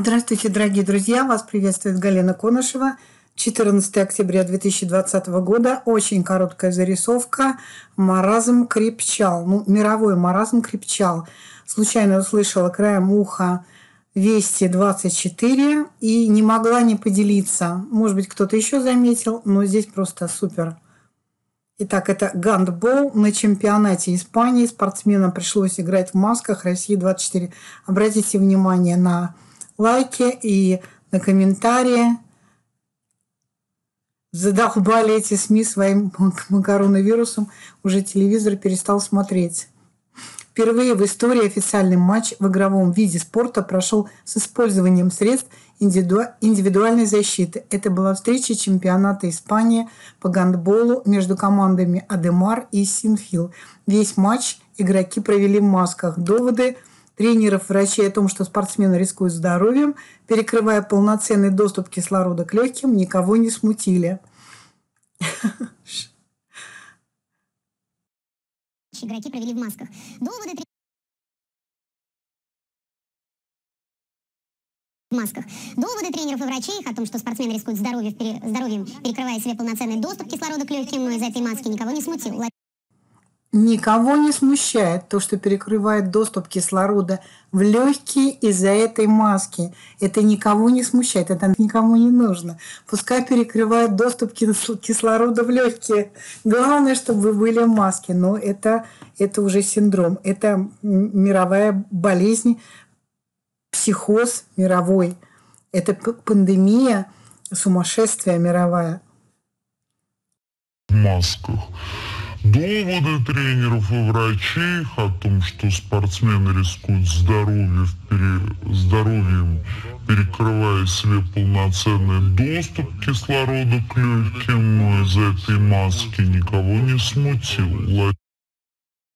Здравствуйте, дорогие друзья! Вас приветствует Галина Конышева. 14 октября 2020 года. Очень короткая зарисовка. Маразм крепчал. Мировой маразм крепчал. Случайно услышала краем уха Вести 24 и не могла не поделиться. Может быть, кто-то еще заметил, но здесь просто супер. Итак, это гандбол на чемпионате Испании. Спортсменам пришлось играть в масках. Россия-24. Обратите внимание на лайки и на комментарии. Задолбали эти СМИ своим коронавирусом. Уже телевизор перестал смотреть. Впервые в истории официальный матч в игровом виде спорта прошел с использованием средств индивидуальной защиты. Это была встреча чемпионата Испании по гандболу между командами Адемар и Синфил. Весь матч игроки провели в масках. Доводы тренеров, врачей о том, что спортсмены рискуют здоровьем, перекрывая полноценный доступ кислорода к легким, никого не смутили. Игроки провели в масках. Доводы тренеров и врачей о том, что спортсмены рискуют здоровьем, перекрывая себе полноценный доступ кислорода к легким, но из этой маски никого не смутил. Никого не смущает то, что перекрывает доступ кислорода в легкие из-за этой маски. Это никого не смущает, это никому не нужно. Пускай перекрывает доступ кислорода в легкие. Главное, чтобы вы были в маске. Но это уже синдром. Это мировая болезнь, психоз мировой. Это пандемия, сумасшествие мировая. В масках. Доводы тренеров и врачей о том, что спортсмены рискуют здоровьем, перекрывая себе полноценный доступ кислорода к легким, но из этой маски никого не смутил.